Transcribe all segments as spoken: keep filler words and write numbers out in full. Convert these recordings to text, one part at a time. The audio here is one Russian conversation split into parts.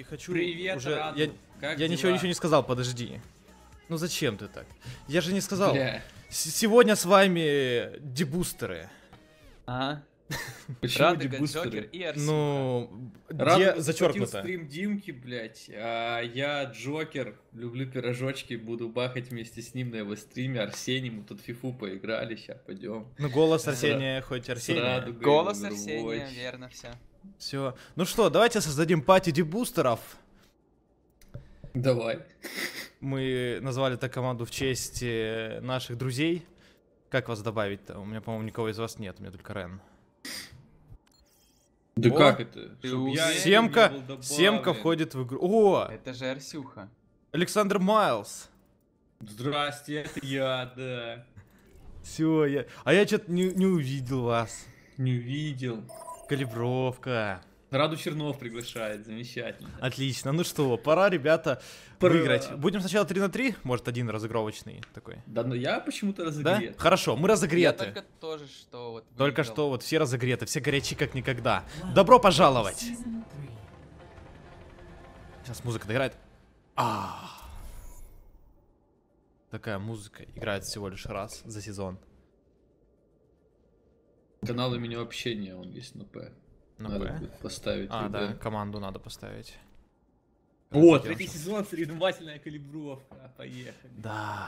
и хочу Привет, уже... Раду. Я, Как я дела? ничего ничего не сказал, подожди. Ну зачем ты так? Я же не сказал. Бля. С- Сегодня с вами дебустеры. Ага. Почему Радуга, дебустеры? Джокер и Арсюха. Ну, Радуга где захватил зачеркнуто? стрим Димки, блять, а я Джокер, люблю пирожочки, буду бахать вместе с ним на его стриме. Арсений, мы тут фифу поиграли, сейчас пойдем. Ну голос С Арсения, хоть С Арсения. Радугой, Голос Overwatch. Арсения, верно, все. Все. Ну что, давайте создадим пати дебустеров. Давай. Мы назвали так команду в честь э, наших друзей. Как вас добавить-то? У меня, по-моему, никого из вас нет, у меня только Рен. Да О, как это? ты Чтоб уверен? я не Семка, был добавлен. Семка входит в игру. О, Это же Арсюха. Александр Майлз. Здрасте, это я, да. Все, я... А я что-то не, не увидел вас. Не увидел. Калибровка. Раду Чернов приглашает, замечательно. Отлично. Ну что, пора, ребята, Пора. выиграть. Будем сначала три на три, может, один разыгровочный такой. Да, но я почему-то Да? разогрет. Хорошо, мы Я разогреты. только тоже что вот Только выиграл. что вот все разогреты, все горячи как никогда. Добро пожаловать! Сейчас музыка доиграет. А. Такая музыка играет всего лишь раз за сезон. Канал имени общения, он есть на П. На Надо П? будет поставить. А, ребят. да, команду надо поставить. О, Красиво. третий сезон, соревновательная калибровка. Поехали. Да.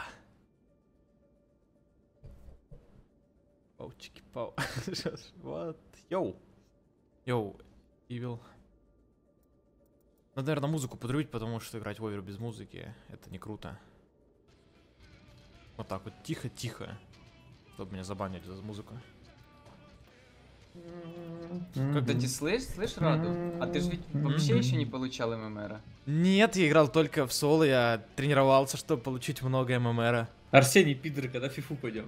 Паучики, пау. Вот. Йоу. Йоу. Evil. Надо, наверное, музыку подрубить, потому что играть в овер без музыки это не круто. Вот так вот, тихо-тихо. Чтобы меня забанили за музыку. Кстати, слышь, слышь, Раду, а ты же ведь вообще еще не получал ММРа? Нет, я играл только в соло, я тренировался, чтобы получить много ММРа. Арсений, пидор, когда в фифу пойдем?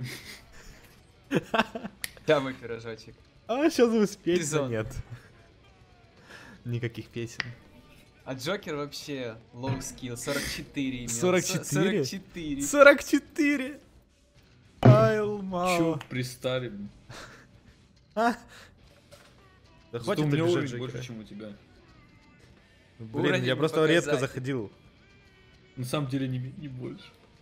Да, мой пирожочек. А сейчас вы спеть Бизон. нет. Никаких песен. А Джокер вообще low skill, сорок четыре имел. сорок Со- четыре? сорок четыре. сорок четыре! Айл, мало. Чё приставим? А? Да Зато хватит у меня обижать уровень Джокера. больше, чем у тебя. Блин, Уровень я не просто редко показатель. заходил. На самом деле не, не больше.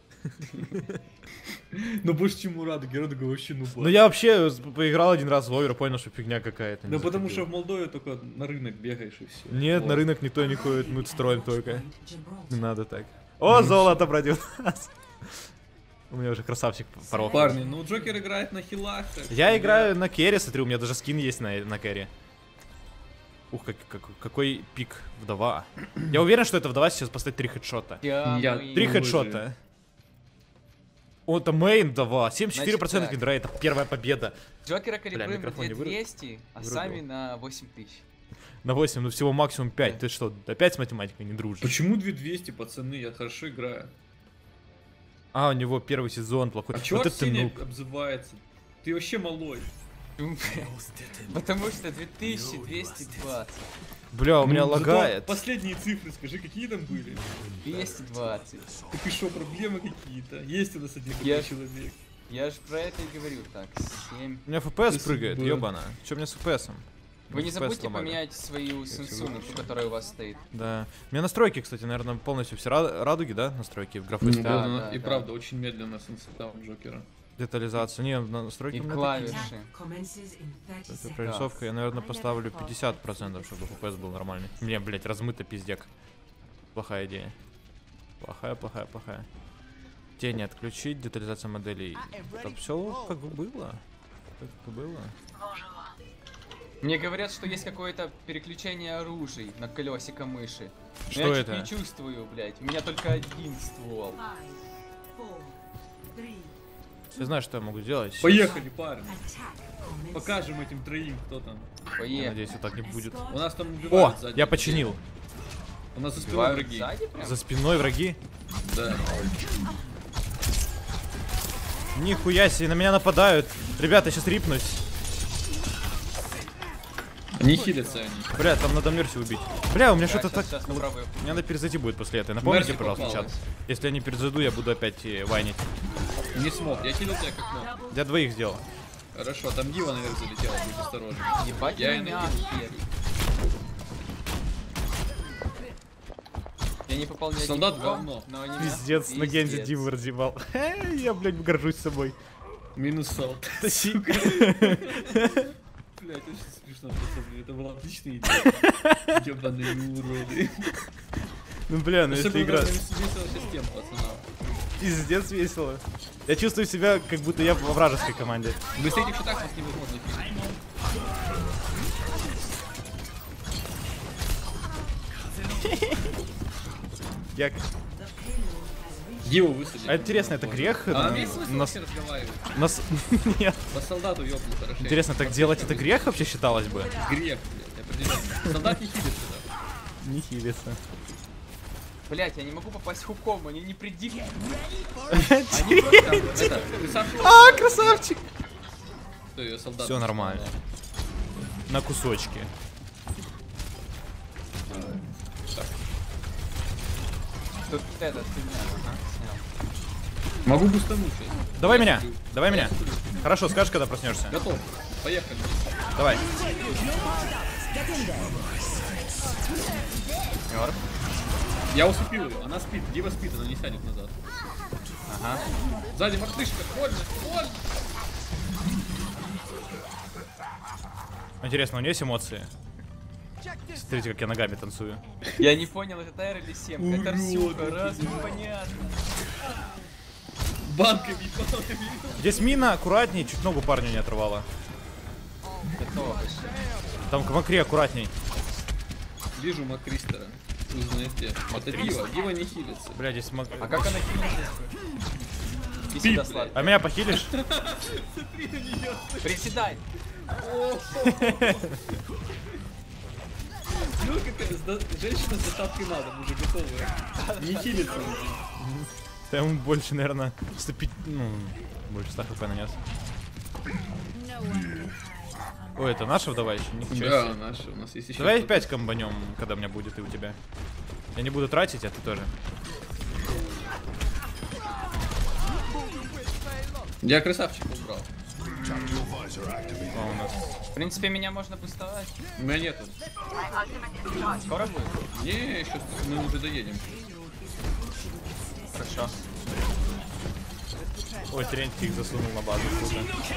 Но больше, чем у Радуги. Радуга вообще ну Ну я вообще поиграл один раз в овер, понял, что фигня какая-то. не Да потому заходил. что в Молдове только на рынок бегаешь и все. Нет, на рынок никто не ходит, мы строим только. Не надо так. О, золото против нас. У меня уже красавчик порог. Парни, ну Джокер играет на хилах. так Я что играю на керри, смотри, у меня даже скин есть на, на керри. Ух, как, как- какой пик вдова. Я уверен, что эта вдова сейчас поставит три хедшота. Я Я- мы- Три Ой, хедшота. О, это мейн вдова. семьдесят четыре процента Значит гидра, это первая победа. Джокера калибруем микрофон не на выру- двести, а вырубил. сами на восемь тысяч. На восемь, ну всего максимум пять. Да. Ты что, опять с математикой не дружишь? Почему две тысячи двести, пацаны? Я хорошо играю. А, у него первый сезон плохой. А чё Вот это ты Арсений нуб. обзывается? Ты вообще малой. Потому что две тысячи двести двадцать. Бля, у меня Ну, зато лагает. Последние цифры скажи, какие там были? двести двадцать. Так и шо, проблемы какие-то? Есть у нас один Я такой ж- человек. Я же про это и говорю. Так, семь. У меня эф пи эс Спасибо. прыгает, ёбана. Чё мне с эф пи эсом? Вы не эф пи эс забудьте сломали. поменять свою сенсуну, ту, которая у вас стоит. Да. У меня настройки, кстати, наверное, полностью все ра- радуги, да? Настройки в графы Ну, стоят. да, да, да, и да. правда, очень медленно сенситаун Джокера. Детализацию. Не, на- настройки И у меня клавиши. такие. Прорисовка, я, наверное, поставлю пятьдесят процентов, чтобы эф пи эс был нормальный. Мне, блядь, размыто пиздек. Плохая идея. Плохая, плохая, плохая. Тени отключить, детализация моделей. Это все как бы было. Как бы было. Мне говорят, что есть какое-то переключение оружий на колесико мыши. Но Что я это? чуть не чувствую, блядь. У меня только один ствол. Я знаю, что я могу сделать. Поехали, парни. Покажем этим троим, кто там. Я Поехали. надеюсь, вот так не будет. У нас там О, убивают сзади. я починил. У нас за спиной Убивают враги. сзади прям? За спиной враги. Да. Нихуя себе, на меня нападают. Ребята, я сейчас рипнусь. Не хилятся они. Бля, там надо Мерси убить. Бля, у меня Да, что-то щас, так... щас попробую. Мне надо перезайти будет после этого. Напомните, Мерси пожалуйста, попалась. чат. Если я не перезайду, я буду опять э, вайнить. Не смог, я хилил тебя как мог. Я двоих сделал. Хорошо, там Дива наверх залетела, будь осторожен. Ебать, Я я и меня найду. хер. Я не попал ни одним Солдат кругом, говно. но они Пиздец, на Гензи Пиздец. Диву разъебал. Я, блядь, горжусь собой. Минус солд. Тащи. Блядь, очень смешно, пацаны. Это была отличная идея. Ёбаные уроды. Ну, бля, ну если Особенно играть. весело систем, пацанам. Пиздец весело. Я чувствую себя, как будто я во вражеской команде. Быстрее этих шутах нас невозможно физить. Я... Диву высадили. А интересно, это грех? А Ну, есть смысл нас... вообще разговаривать? нас... Нет. По солдату ёбнул хорошо. Интересно, так делать это грех вообще считалось бы? Грех, блядь, определенно. Солдат не хилит сюда. Не хилится. Блять, я не могу попасть хуком, они не предикты. Это, красавчик. А, красавчик! Что, её солдат Все нормально. На кусочки. Тут этот фигня, ага, снял. Могу бустануть сейчас. Давай Я меня, смотрю. давай Я меня. смотрю. Хорошо, скажешь, когда проснешься. Готов. Поехали. Давай. Мёртв. Я усыпил ее. Она спит. Дива спит, она не сядет назад. Ага. Сзади мартышка. Больно, больно. Интересно, у нее есть эмоции? Смотрите, как я ногами танцую. Я не понял, это Тайр или Семка. Это Урод, Арсюха, это раз, непонятно. Банками, банками. Здесь мина, аккуратней, чуть ногу парню не оторвала. Готово. Там к Макри аккуратней. Вижу Макристера. Вы знаете. Это Дива. Дива не хилится. Бля, здесь Мак... А как она хилится? И Пип, сюда блядь. сладко. А меня похилишь? Смотри на нее. Приседай. Ну, какая сда- женщина с доставкой на дом уже готовая. Не хилится уже. Да ему больше, наверное, вступить, ну, больше ста хп нанес. Ой, это наша вдова еще? Ничего Да, себе. наша. У нас есть еще. Давай кто-то. пять комбанем, когда у меня будет и у тебя. Я не буду тратить, а ты тоже. Я красавчик убрал. А, у нас... В принципе, меня можно бустовать. У меня нету. Скоро будет? Не, еще мы уже доедем. Хорошо. Ой, Терентий их засунул на базу. Круто.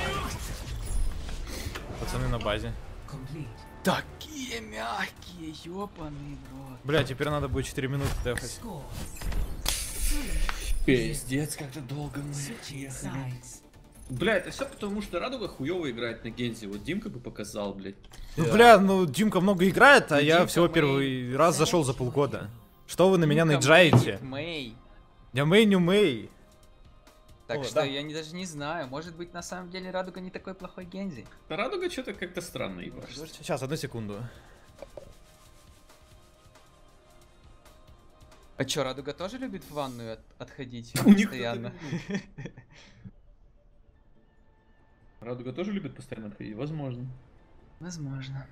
Пацаны на базе. Такие мягкие, ёбаный в рот. Бля, теперь надо будет четыре минуты дефать. Пиздец, как-то долго мы ехали. Бля, это все потому, что Радуга хуёво играет на Гензи. Вот Димка бы показал, блядь. Ну, бля, ну Димка много играет, а Ну, я Димка всего мэй. первый раз зашел за полгода. Что вы на меня Ну-ка, наезжаете? Мэй. Я мейню мэй. Так О, что да. я не, даже не знаю, может быть на самом деле Радуга не такой плохой Гензи. Да Радуга что-то как-то странно ебашит. Сейчас, одну секунду. А чё, Радуга тоже любит в ванную от- отходить У них постоянно? кто-то Радуга тоже любит постоянно отходить? Возможно. Возможно.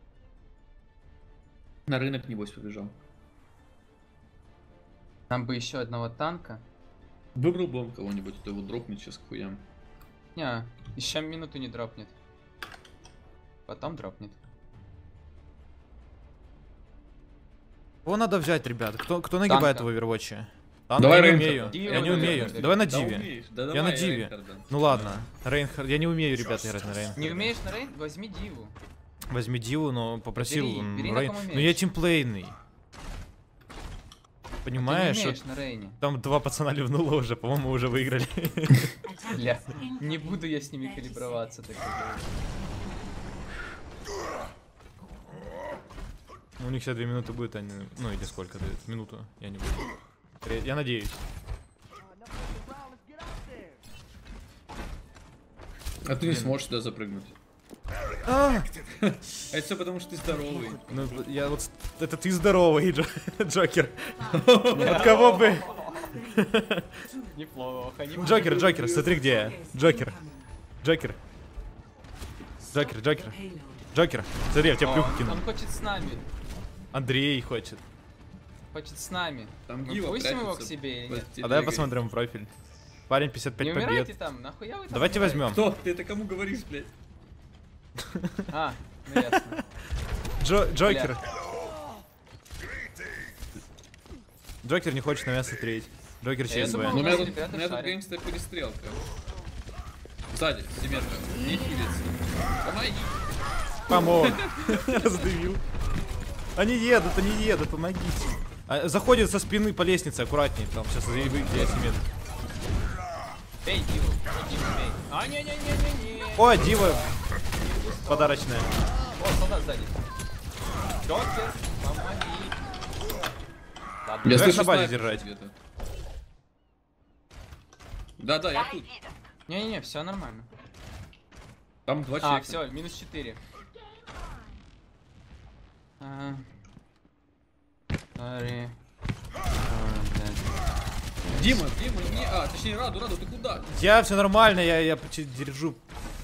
На рынок, небось, побежал. Нам бы еще одного танка. Выбрал бы он кого-нибудь, то его дропнет сейчас к хуям. Не, еще минуту не дропнет. Потом дропнет. Кого надо взять, ребят? Кто, кто нагибает Танка. в овервотче? Танк Давай я не Рейнхарда. умею. Дива Я не давай, умею. давай. Давай на Да Диве. умеешь, да Я давай, на Диве. Рейнхарда. Ну ладно. Рейнхард. Я не умею, ребята, играть на Рейн. Не умеешь на рейн? Возьми Диву. Возьми Диву, но попросил Бери, м, бери на Рейн. ком Ну умеешь. я тимплейный. Ты Понимаешь, не вот умеешь на рейне. там два пацана ливнуло уже, по-моему, уже выиграли. Бля, не буду я с ними калиброваться. Так сказать. Ну, у них сейчас две минуты будет, они... ну или сколько дают? Минуту, я не буду. Я- Я надеюсь. А ты не сможешь сюда запрыгнуть. А, А это все потому, что ты здоровый. ну, я вот... с- Это ты здоровый, Джо- Джокер. От кого бы... Неплохо, неплохо. Джокер, Джокер, смотри где я. Джокер. Джокер. Джокер, Джокер. Джокер. Смотри, я тебе плюху кину. Он хочет с нами. Андрей хочет. Хочет с нами. Там Мы Гива пустим его к прячется себе или под нет? А давай телегой. посмотрим профиль. Парень пятьдесят Не пять умирайте побед. там, нахуя вы там Давайте умираете? возьмем. Кто? Ты это кому говоришь, блядь? А, ну ясно. Джо, Джокер. Джокер не хочет на меня смотреть. Джокер Я ЧСВ. думал, Ну, у меня нас тут, ребята у меня тут шарят. геймстер перестрелка. Сзади, Диметра, не хилится. Помоги. Помог. Раздавил. Они едут, они едут, помогите. А, заходит со спины по лестнице, аккуратней. Там сейчас выйдет Асимед. Бей, Диву. Иди, бей. А, не-не-не-не-не. О, Дива. Подарочная. О, солдат сзади. Джокер, помоги. Ладно. Я Давай слышу на базе снайпер держать. где-то. Да-да, я тут. Не-не-не, все нормально. Там два А, человека. все, минус четыре. А, Sorry. Дима, Дима, не... А, точнее, Раду, Раду, ты куда? Я все нормально, я, я почти держу.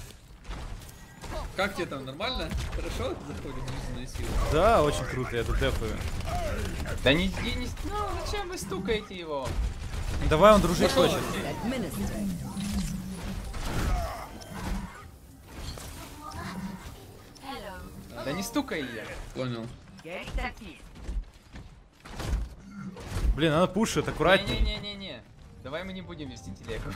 Как тебе там, нормально? Хорошо заходит жизненная сила? Да, очень круто, я тут дефаю. Да не, не, не... Ну, зачем вы стукаете его? Давай, он дружить Пошел. хочет. Да не стукай ее. Понял. Блин, она пушит, аккуратней. Не-не-не-не-не. Давай мы не будем вести телегу.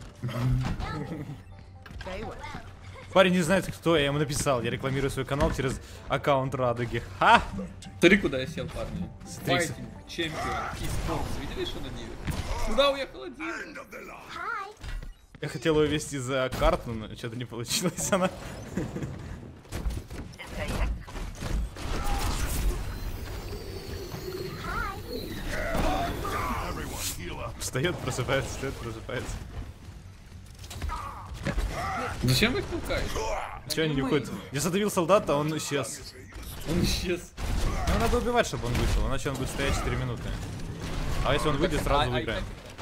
Парень не знает, кто я, я ему написал. Я рекламирую свой канал через аккаунт Радуги. Ха! Смотри, куда я сел, парни. Смотри. Файтинг, чемпион, e-sports. Видели, что на ниве? Куда уехала Дима? Я хотел ее вести за карту, но что-то не получилось она. Встает, просыпается, встает, просыпается. Зачем вы их толкаете? Че они не уходят? Я задавил солдата, а он исчез. Он исчез. Ну, надо убивать, чтобы он вышел, иначе он будет стоять четыре минуты. А если он выйдет, сразу А- а- выиграем.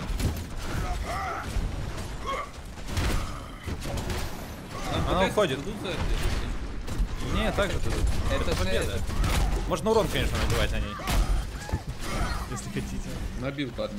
Нам Она пытаются уходит. дадут за это? Не, так же тут. Это победа. Можно урон, конечно, набивать на ней. Если хотите. Набил, парни.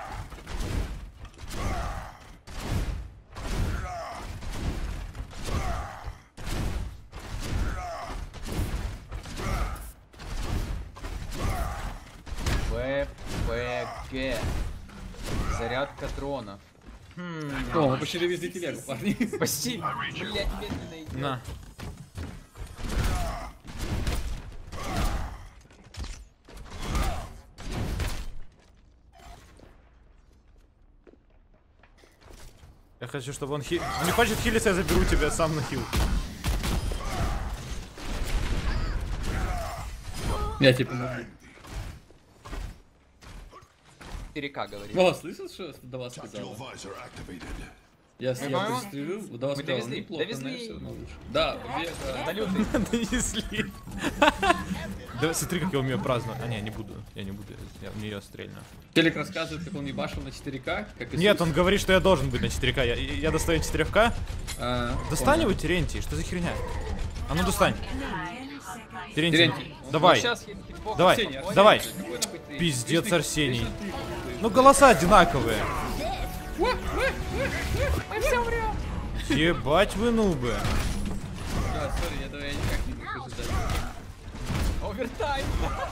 ВПГ. Зарядка дронов. Хм. О, мы почти довезли телегу, парни. Почти. Блять, медленно идет. На. Я хочу, чтобы он хил... Он не хочет хилиться, я заберу тебя сам на хил. Я тебе помогу. четыре ка говорит. О, слышал, что до вас сказала? Я, Мы, я по-моему, пристрелил, до вас мы сказала, довезли, ну, плохо, довезли. но всё равно лучше. Да, победа. Салюты. Донесли. Давай, смотри, как я умею праздновать. А, не, не буду. Я не буду. Я в нее стрельну. Телек рассказывает, как он ебашил на четыре ка, как Иисус. Нет, он говорит, что я должен быть на четыре ка. Я, я достаю четыре ка. А, Достань понял. его, Терентий. Что за херня? А ну достань. Терентий, Терентий. давай. Ну, сейчас хит- хитбокс. Давай, Арсений, Арсений, давай. какой нахуй ты? Пиздец, Вечно- Арсений. вечно ты, нахуй. Ну голоса одинаковые. Ебать вы нубы. Да, сори, я, да, я никак не могу ждать. Овертайм.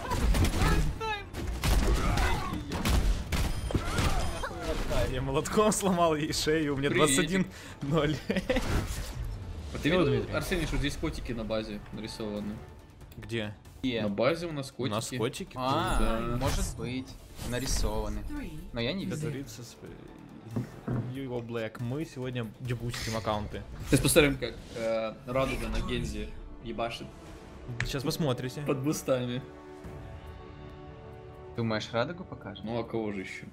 Я молотком сломал ей шею, у меня двадцать один ноль. А ты Ну, видел, Дмитрий. Арсений, что здесь котики на базе нарисованы? Где? Е. На базе у нас У котики. нас котики. А, Да. может быть. Нарисованы. Но я не Как вижу. говорится, с- Его Black. Мы сегодня дебустим аккаунты. Сейчас посмотрим, как э, Радуга на Гензе ебашит Сейчас посмотрите. под бустами. Думаешь, Радугу покажем? Ну а кого же еще?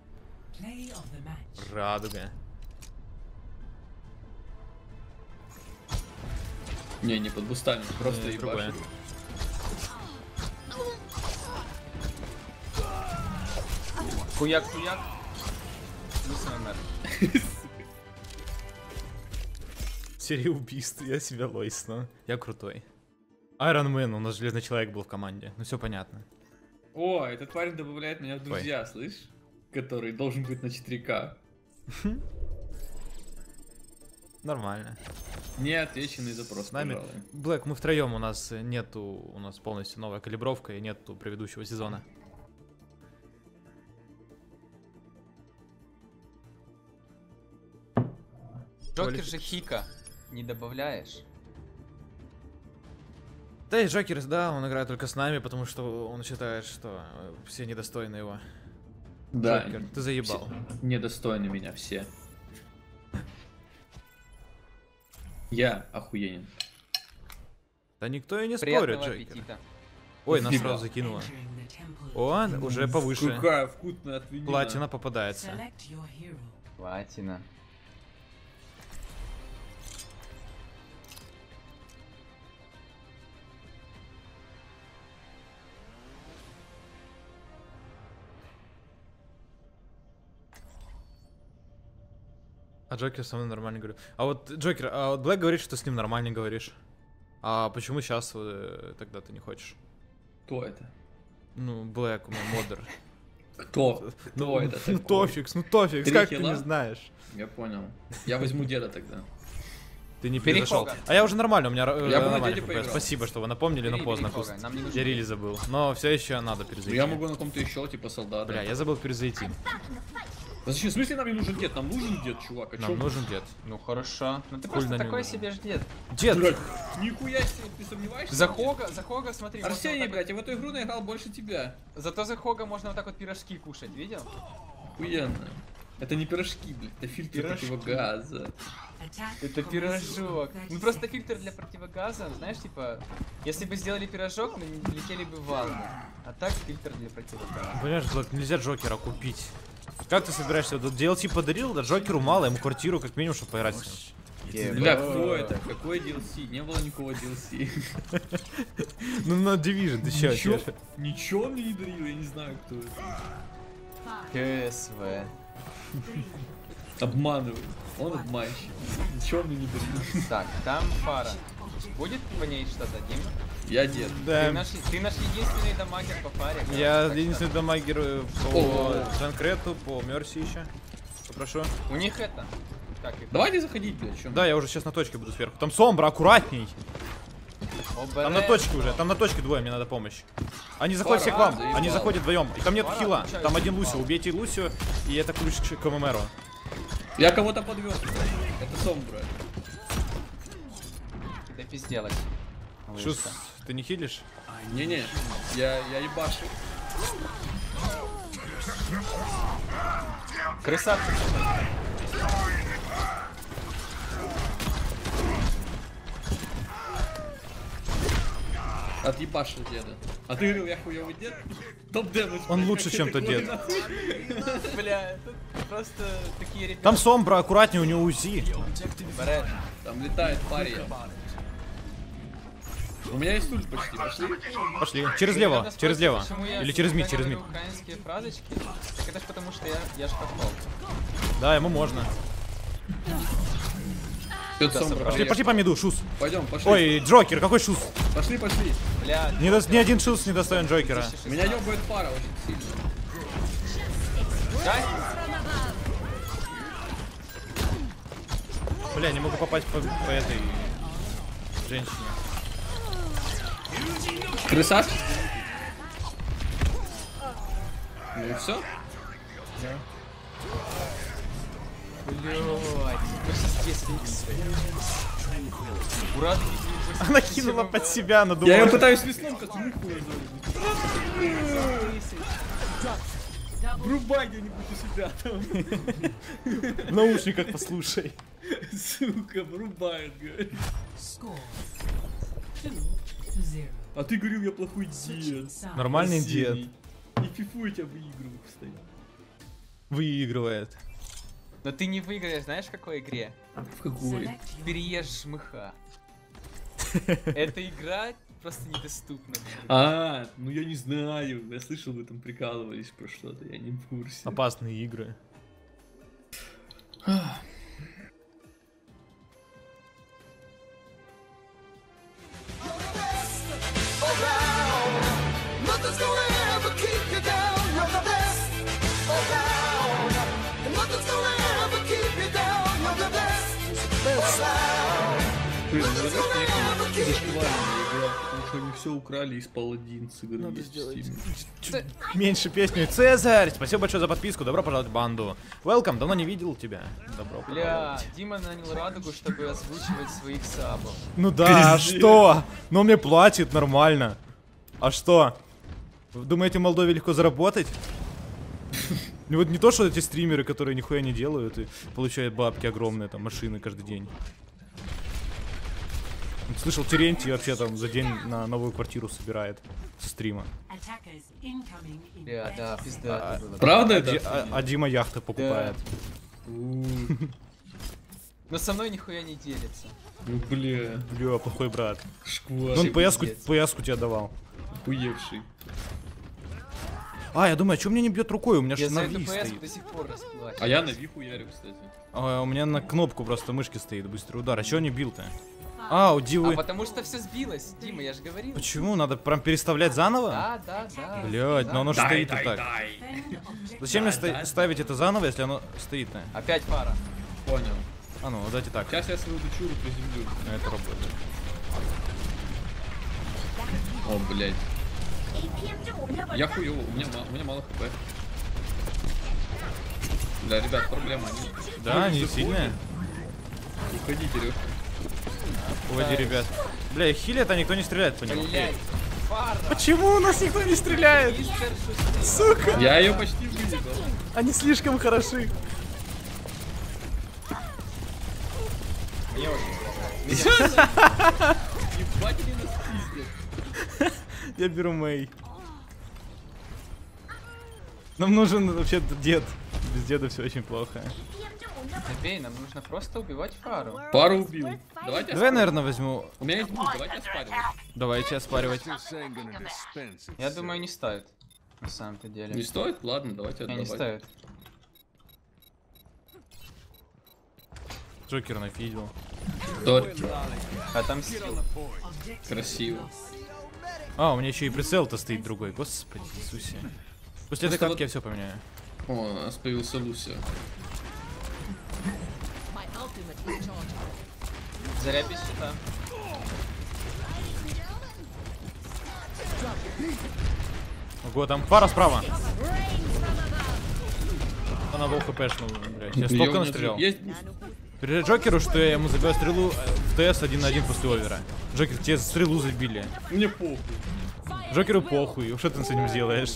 Радуга. Не, не под бустами, просто Не, другое. ебашит. Хуяк-хуяк. Плюс номер. Серия убийств. Я себя лойсну. Я крутой. Iron Man, у нас железный человек был в команде. Ну все понятно. О, этот парень добавляет меня в друзья, слышь? Который должен быть на четыре ка. Нормально. Неотвеченный запрос, С нами. пожалуй. Блэк, мы втроем, у нас нету, у нас полностью новая калибровка и нету предыдущего сезона. Джокер же хика. Не добавляешь? Да и Джокер, да, он играет только с нами, потому что он считает, что все недостойны его. Да. Джокер, ты заебал. Все недостойны меня все. Я охуенен. Да никто и не Приятного спорит, Джокер. аппетита. Ой, нас Спасибо. сразу закинуло. Он уже повыше. Какая вкусная отвинина. Платина попадается. Платина. А Джокер со мной нормально говорит. А вот Джокер, а вот Блэк говорит, что с ним нормально говоришь. А почему сейчас э, тогда ты не хочешь? Кто это? Ну, Блэк, у меня модер. Кто? Кто Ну, это ну такой? Тофикс, ну Тофикс, Три как ты хила? не знаешь? Я понял. Я возьму деда тогда. Ты не Бери перезашел. Хога. А я уже нормально, у меня э, Я бы на нормально деде эф пи эс. поиграл. Спасибо, что вы напомнили, но Бери, поздно. бери Хога, нам не нужен Я был. рели забыл. Но все еще надо перезайти. Я могу на ком-то еще, типа солдата. Бля, я забыл перезайти. Да зачем? В смысле нам не нужен дед? Нам нужен дед, чувак. А Нам чё? нужен дед. Ну хорошо. Ну ты Хуй просто на нем такой нужен. себе ж дед. Дед! Блядь, нихуя себе, ты сомневаешься? За в дед? Хога, за Хога, смотри. можно Арсений, вот так блядь, я в эту игру наиграл больше тебя. вот- Зато за Хога можно вот так вот пирожки кушать, видел? Охуенно. Это не пирожки, блядь, это фильтр Пирожки. противогаза. Это пирожок. Ну просто фильтр для противогаза, знаешь, типа, если бы сделали пирожок, мы не летели бы в ванну. А так фильтр для противогаза. Понимаешь, Блэк, нельзя Джокера купить. Как ты собираешься? Вот ди эл си подарил, да Джокеру мало, ему квартиру как минимум, чтобы поиграть с ним. Бля, кто это? Какой ди эл си? Не было никакого ди эл си. Ну на Division, ты чё? Ничего, чё? ничего мне не дарил, я не знаю, кто это. КСВ. Обманывает. Он обманщик. Ничего мне не дарил. Так, там фара. Будет по ней что-то, Дим? Я дед. Ты Да, наш, ты наш единственный дамагер по фаре. я Так единственный что- дамагер э, по О. Джанкрету, по Мерси еще. Попрошу. У них это. Как их? Давайте заходить, блядь, чё? Да, я уже сейчас на точке буду сверху. Там Сомбра, аккуратней. ОБР. Там на точке уже, там на точке двое, мне надо помощь. Они заходят все к вам, заебал. они заходят вдвоем. И там нет Пора, хила, включай, там один заебал. Лусио. Убейте Лусио, и это ключ к ММРу. Я кого-то подвез. Это Сомбра. Да пизделать. Шус, ты не хилишь? Не-не, я, я ебашу. Красавчик. Отъебашил деда. А ты говорил, я хуёвый дед? Топ дэмэдж. Он блядь, лучше, как чем это тот дед. Ну, бля, тут просто такие ребята. Там Сомбра, аккуратней, у него УЗИ. Брэд. Там летает парень. У меня есть ульт почти, пошли. Пошли. Через лево, Когда через спросят, лево. почему я Или через мид, всегда через мид. говорю украинские фразочки, так это ж потому, что я, я ж попал. Да, ему можно. Тут Да, Сомбра. собрал. Пошли, пошли по миду, Шус. Пойдем, пошли. Ой, Джокер, какой Шус? Пошли, пошли. Бля, Ни, до- ни один Шус не достоин Джокера. Меня ёбает пара очень сильно. дай. Бля, не могу попасть по, по этой женщине. Крысас? Ну и все? Блядь, почти здесь фикс. Ура, Она кинула под себя, она Я ее думала. пытаюсь веслом как нихуя Врубай где-нибудь у себя там. В наушниках послушай. Сука, врубает, говорит. А ты говорил, я плохой дед. Нормальный дед. Арсений. И фифу я тебя выигрываю постоянно. Выигрывает. Но ты не выиграешь, знаешь, в какой игре? В какой? Переешь жмыха. Эта игра просто недоступна. А, ну я не знаю. Я слышал, вы там прикалывались про что-то, я не в курсе. Опасные игры. Nothing's gonna ever keep you down. You're the best around. And nothing's gonna ever keep you down. You're the best around. Блин, ну, Nothing's gonna ever keep you down. зашкварная игра, потому что они все украли из паладин с игры. Надо есть в сделать Steam. чуть меньше песню. Цезарь, спасибо большое за подписку. Добро пожаловать в банду. Welcome, давно не видел тебя. Добро Бля, пожаловать. Дима нанял Радугу, чтобы озвучивать своих сабов. Ну да, а что? Но он мне платит нормально. А что? Вы думаете, в Молдове легко заработать? Ну вот не то, что эти стримеры, которые нихуя не делают и получают бабки огромные, там, машины каждый день. Слышал, Терентий вообще там за день на новую квартиру собирает со стрима. Бля, да, пизда. это было. Правда А, это? Ди- а- а Дима яхты покупает. У, Но со мной нихуя не делится. Ну бля, Бля, плохой брат. шквар. Ну, он пояску, пиздец. пояску тебе давал. Охуевший. А, я думаю, а что мне не бьет рукой? У меня Я же за на эту Ви ПС стоит. до сих пор расплачиваюсь. А я на Виху ярю, кстати. А, у меня на кнопку просто мышки стоит быстрый удар. А чё не бил-то? А, у Дивы... А потому что все сбилось, Дима, я же говорил. Почему? Надо прям переставлять заново? Да, да, да. Блять, но оно же Дай, стоит и дай, так. дай. Зачем мне Да, ста- да. ставить это заново, если оно стоит-то? Опять пара. Понял. А ну, дайте так. Сейчас я свою дочуру приземлю. На это работает. О, блядь. Я хуёво, у меня, ма- у меня мало хп. Да, ребят, проблема. Они... Да, Они не заходят. сильная. Уходите, Лёха. Уводи, ребят. Бля, их хилят, а никто не стреляет по нему. Блять, пара. Почему у нас никто не стреляет? Мистер Шустер. Сука! Я ее почти выебал. Они слишком хороши. Мне очень плохо. Ебать, они нас пиздят. Я беру Мэй. Нам нужен вообще дед. Без деда все очень плохо. Забей, нам нужно просто убивать фару. Пару убил. Давайте Давай, оспарим. наверное, возьму. У меня есть бут, давайте оспаривать. Давайте оспаривать. Я думаю, не стоит. На самом-то деле. Не стоит? Ладно, давайте Не, не отдавать. стоит. Джокер нафидел. Торки. Отомстил. Красиво. А, у меня еще и прицел-то стоит другой. Господи Иисусе. После этой Просто катки вот- я все поменяю. О, у нас появился Луся. Заря без щита. Ого, там фара справа. Она был хпшну, блядь. Я Её столько у меня настрелял. Есть буст. Перед Джокеру, что я ему забил стрелу э, в ТС один на один после овера. Джокер, тебе стрелу забили. Мне похуй. Джокеру похуй, что ты с этим сделаешь?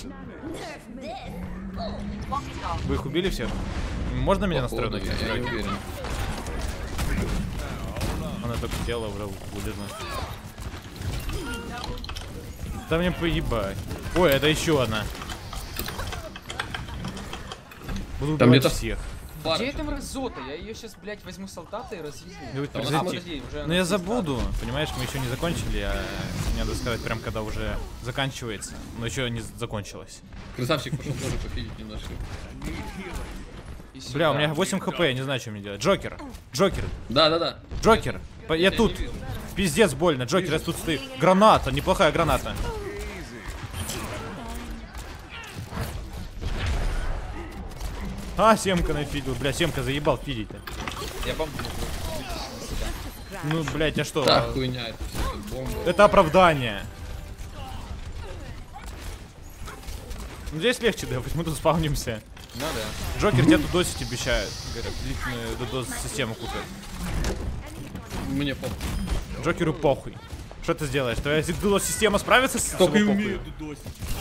Вы их убили всех? Можно меня Походу, настроить? я, я не уверен. Она только тело уже вылезла. Да мне поебать. Ой, это еще одна. Буду Там убивать где-то- всех. Пар. Где там Розота? Я ее сейчас, блядь, возьму с алтата и разъездю. Да вы А, подождите. подожди, уже Ну она я пизда. забуду, понимаешь, мы еще не закончили, а мне надо сказать прям когда уже заканчивается, но еще не закончилось. Красавчик пошел тоже пофигить немножко. И сюда. Бля, у меня восемь хп, я не знаю, что мне делать. Джокер, Джокер, Да, да, да. Джокер, по- я тебя тут. не вижу. Пиздец больно, Джокер, я тут стоит. Граната, неплохая граната. А, семка нафидил, бля, семка заебал фидить-то. Я бомбу люблю. Выпустите на себя. Ну, блядь, а что? Так, хуйня, это все, это бомба. Это оправдание. Ну, здесь легче, да, мы тут спавнимся. Ну да. Джокер тебе додосить обещают. Говорят, длительную додос систему купят. Мне похуй. Джокеру похуй. Что ты сделаешь? Твоя додос система справится с Только и собой умею похуй? дудосить.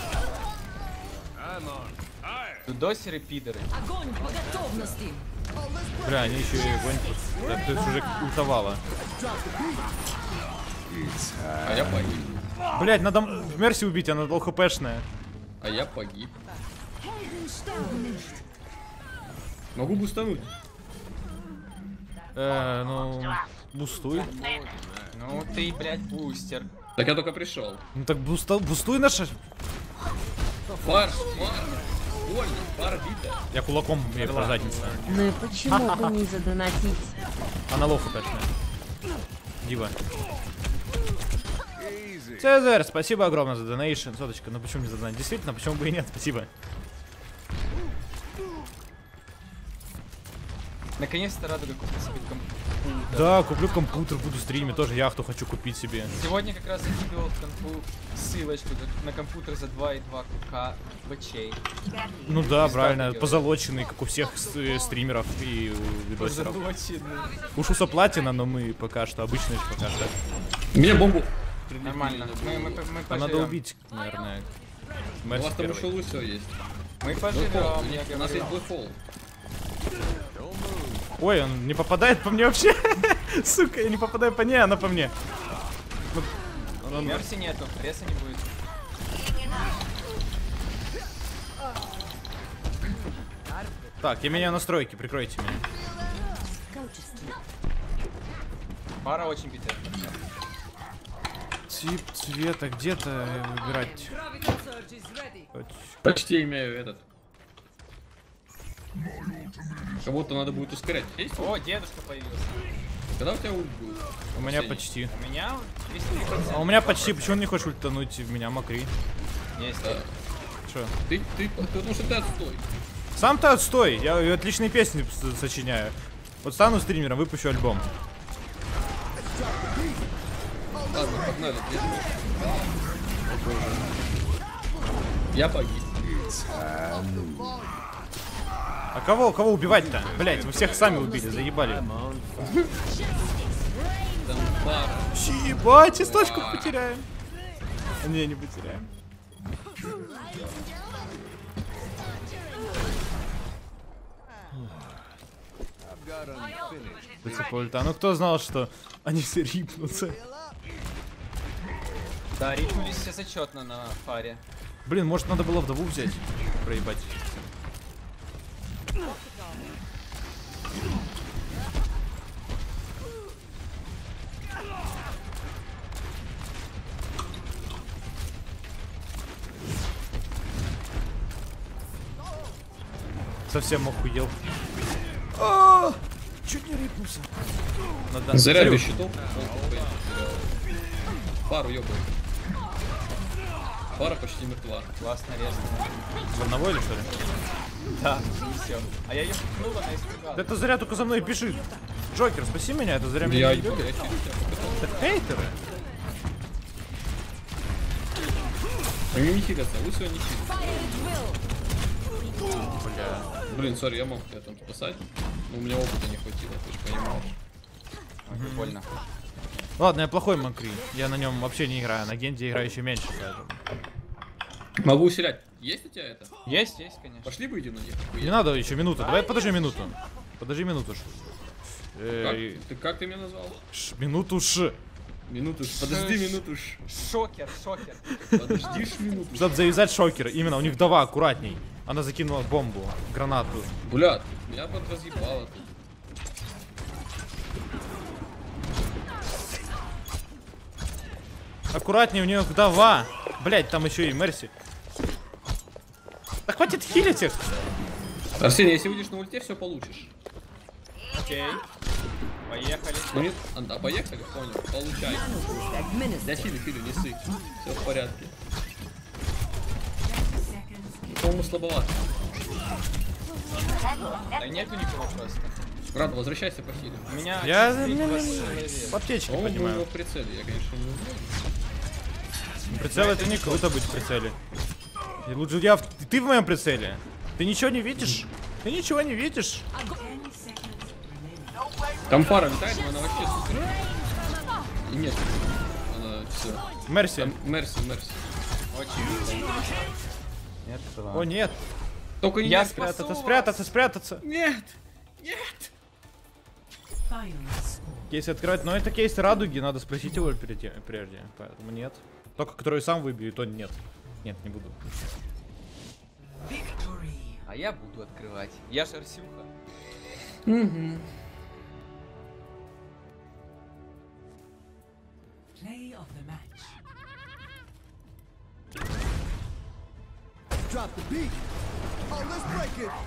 Дудосеры, пидоры. Огонь по готовности. Бля, они еще и огонь. Да, то есть уже ультовало. А я погиб. Блять, надо в Мерси убить, она долхпшная. А я погиб. Могу бустануть. Э, ну, бустуй. Ну ты, блядь, бустер. Так я только пришел. Ну так буста, бустуй наша. Фар, фар. Больно, фар бита. Я кулаком мне по заднице. Ну и почему бы не задонатить? Она лоу хпшная. Дива. Цезарь, спасибо огромное за донейшн. Соточка, ну почему не за донейшн? Действительно, почему бы и нет? Спасибо. Наконец-то Радуга купил себе компьютер. Да, куплю компьютер, буду стримить, тоже яхту хочу купить себе. Сегодня как раз закидывал в конфу ссылочку на компьютер за два и два ка бачей. Ну да, Пизда правильно, делает. позолоченный, как у всех с- э, стримеров и у видосеров. Позолоченный. Уж у платина, но мы пока что, обычные пока что. Мне бомбу. Нормально. Мы, мы, мы А надо поживем. убить, наверное. У Мерси вас там первый. еще лучше есть. Мы Black поживем, Hole. я У нас есть говорю. Black Hole. Ой, он не попадает по мне вообще. Сука, я не попадаю по ней, она по мне. Ну, он- Мерси нету, леса не будет. Так, я меняю настройки, прикройте меня. Пара очень битая. Тип цвета где-то выбирать. Почти имею этот. Кого-то надо будет ускорять. Есть? О, дедушка появился. Когда у тебя ульт будет? У меня Арсений? почти. У меня тридцать три процента. А у меня почти. Почему он не хочешь ультануть в меня, Макри? Есть. Да. Что? Ты, ты, потому что ты отстой. Сам-то отстой, я отличные песни с- сочиняю. Вот стану стримером, выпущу альбом. Ладно, погнали. Я погиб. А кого, кого убивать-то? Блять, вы всех сами убили, заебали. Там пара. Ебать, источку потеряем. Не, не потеряем. Ульта. Ну кто знал, что они все рипнутся? Да, ритнулись все зачетно на фаре. Блин, может надо было вдову взять? Проебать. Совсем охуел. А, чуть не рипнулся. Надо... Заряд Смотрю. без щитов. Пару ёбает. Пара почти мертва. Классно резко. В одного или что ли? Да, и все. А я ее пукнул, она испугалась. Да это зря только за мной пиши. Джокер, спаси меня, это зря Я, меня я, не я, любит. через тебя покатал. Это хейтеры. Они не хилятся, лучше они хилятся. Бля. Блин, сори, я мог тебя там спасать. Но у меня опыта не хватило, ты же понимаешь. Ой, прикольно. Ладно, я плохой Макри. Я на нем вообще не играю. На Генде играю еще меньше. Поэтому. Могу усилять. Есть у тебя это? Есть, есть, конечно. Пошли выйдем на них. Не надо еще минуту. Давай подожди минуту. Подожди минуту. Ш. Как? Эй, Ты как ты меня назвал? ш, минуту ш. Минуту. ж. Подожди минуту. ж. Шокер, шокер. Подождишь минуту. Чтобы завязать шокер. Именно, у них вдова аккуратней. Она закинула бомбу, гранату. Блядь, меня подразъебало тут. Аккуратней, у нее вдова. Блять, там еще и Мерси. Да хватит хилить их. Арсений, если выйдешь на ульте, все получишь. Окей. Поехали. Ну нет, а, а поехали, понял, получай. Я хилю, хилю, не сыть. Все в порядке. По-моему, слабовато. Да нету никого просто. Рад, возвращайся по хилю. У меня Я чуть-чуть не- двадцать не- человек. в аптечке По-моему, был его поднимаю. в прицеле, я, конечно, не знаю. Прицел это не круто быть в прицеле. И лучше я в... Ты в моем прицеле. Ты ничего не видишь? Ты ничего не видишь? Там пара летает, но она вообще супер. И нет. Она все. Мерси. Там Мерси, Мерси. Очень. Нет, О нет. Только не Я Мерси. спасу Спрятаться, вас. спрятаться, спрятаться. Нет! Нет! Кейс открывать, но это кейс радуги, надо спросить его перед тем- прежде. Поэтому нет. Только который сам выбью, то нет. Нет, не буду. А я буду открывать. Я ж Арсюха. Угу. Drop the beat. Oh, let's break it.